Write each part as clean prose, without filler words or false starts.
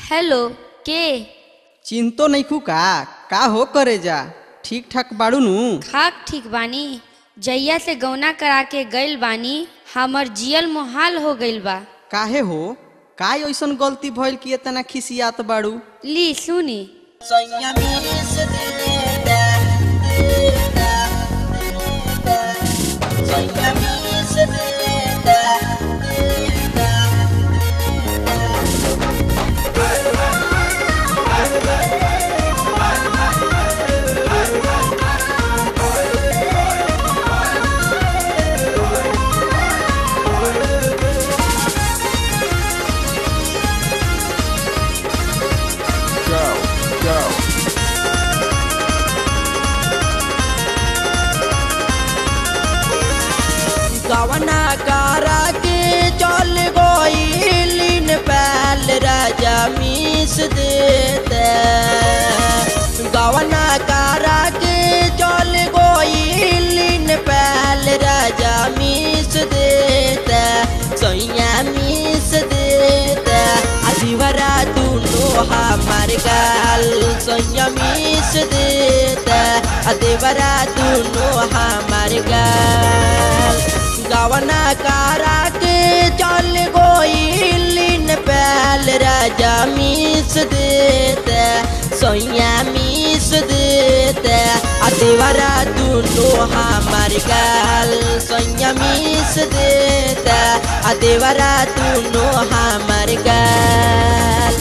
Hello के चिंतो नहीं खुका का हो करे जा ठीक ठाक बाड़ू नु खाक ठीक बानी। जैया से गौना करा के गइल बानी हमर जियल मोहाल हो गइल बा। काहे हो का ऐसन गलती भइल कि इतना खिसियात बाड़ू। ली सुनी गवना कारा के चल गोइलिन पैल राजा मीस देते। गवना कारा के चल गोइलिन पैल राजा मीस देते। सैया मीस देते अधिवरा दोनों हमार गाल सैया मीस देते। अधिवरा दोनों हमार गाल गवना कारा के चल गोइलिन पैल राजा मीस देते। सैया मीस देते अधिवरा दोनों हमार गाल सैया मीस देते। अधिवरा दोनों हमार गाल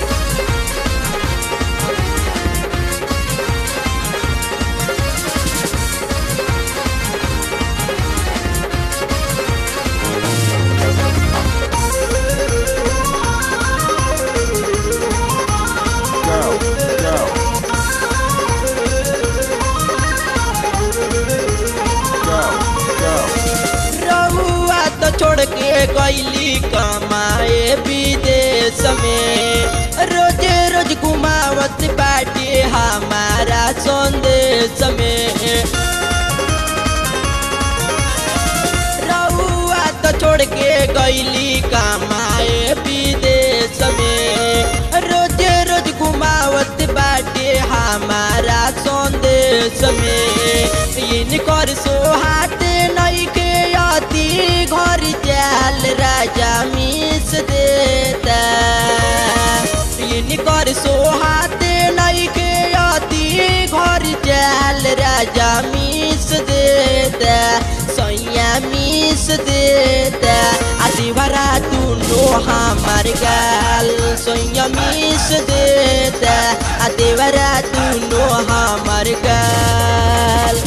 छोड़ के गईली कमाए विदेश में। रोज रोज घुमावत बाटे हमारा संदेश में। रउआ तो छोड़ के गईली कमाए विदेश में। रोज रोज घुमावत बाटे हमारा संदेश में। इनकर सोहात नहीं के आती घर जाल राजा मीस देता। इनकर सोहात नहीं के आती घर जाल राजा मीस देता। सैया मीस देता अधिवरा दोनों हमार गाल सैया मीस देता। अधिवरा दोनों हमार गाल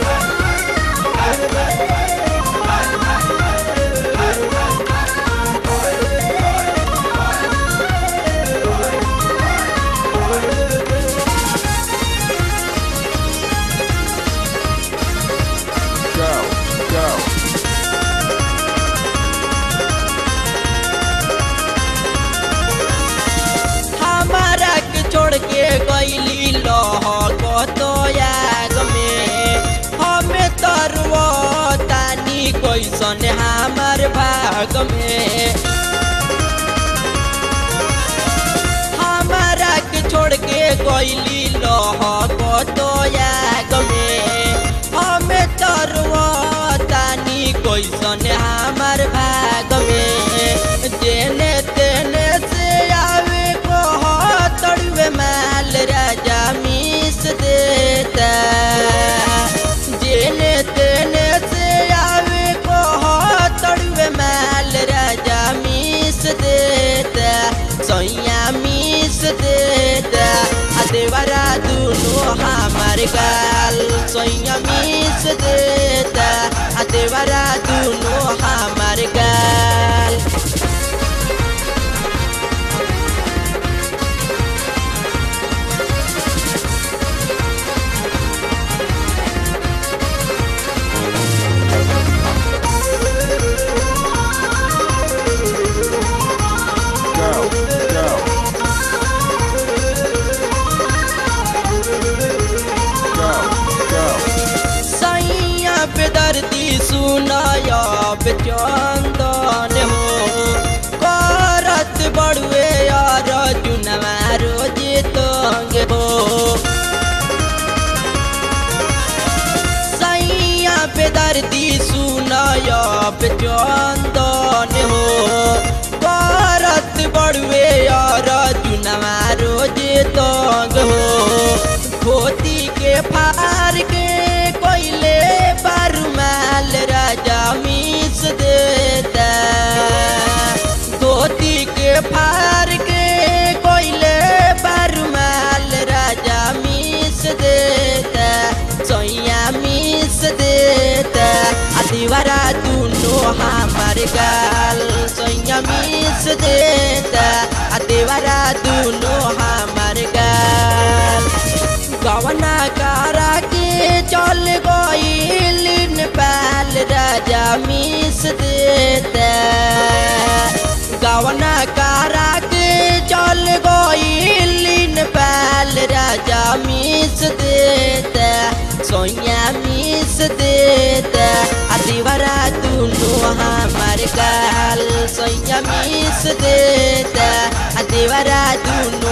छोड़ के गईली लह तो याग में। हमें तरवा तानी कैसन हमार भाग में। हमारा के छोड़ के गईली लह तो याग में। हमें तरवा तानी कैसन हमार भाग में। जेने तेने से आवे तड़वे माल राजा मीस देता। जेने तेने से आवे को तड़वे माल राजा मीस देता। सैया मीस देता अधिवरा दोनों हमार गाल सैया मीस देता। अधिवरा दोनों हमार गाल बेदर्दी सुनाया बेचंदन हो करत बड़ुए यार जुना पे चंदन हो करत बड़ुए और जुनवा रोज तंग हो धोती के फार के कोयले बारूमाल राजा मीस देता धोती के फार के कोयले बारूमाल राजा मीस देता सैया मीस देता दीवारा दुनो हमार गाल सैया मीस देता दीवारा दुनो हमार गाल गवना करा के चल गईल नेपाल राजा मीस देता गवना करा के चल गईल नेपाल राजा मीस देता सोया मीस देता दीवारा दुनो हमार गाल सोया मीस देता दीवारा दुनो